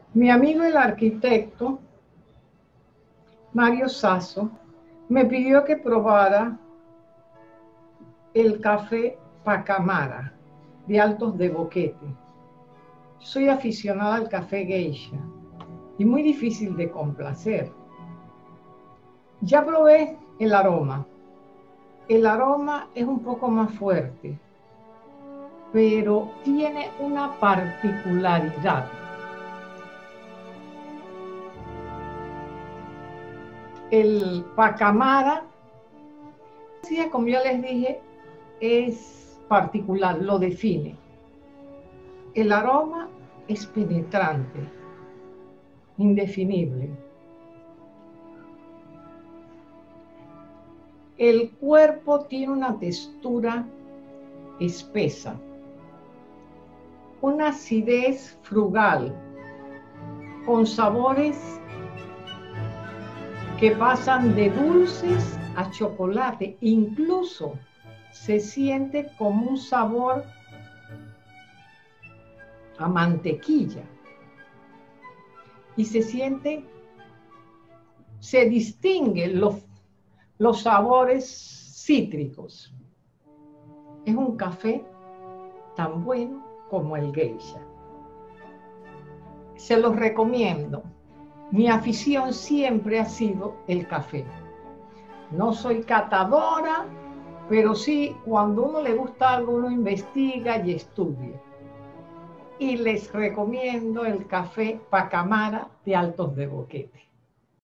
Mi amigo el arquitecto Mario Sasso me pidió que probara el café Pacamara de Altos de Boquete. Soy aficionada al café geisha y muy difícil de complacer. Ya probé el aroma. El aroma es un poco más fuerte, pero tiene una particularidad. El Pacamara, como ya les dije, es particular, lo define. El aroma es penetrante, indefinible. El cuerpo tiene una textura espesa, una acidez frugal, con sabores que pasan de dulces a chocolate, incluso se siente como un sabor a mantequilla y se distinguen los sabores cítricos. Es un café tan bueno como el geisha. Se los recomiendo. Mi afición siempre ha sido el café. No soy catadora, pero sí, cuando a uno le gusta algo, uno investiga y estudia. Y les recomiendo el café Pacamara de Altos de Boquete.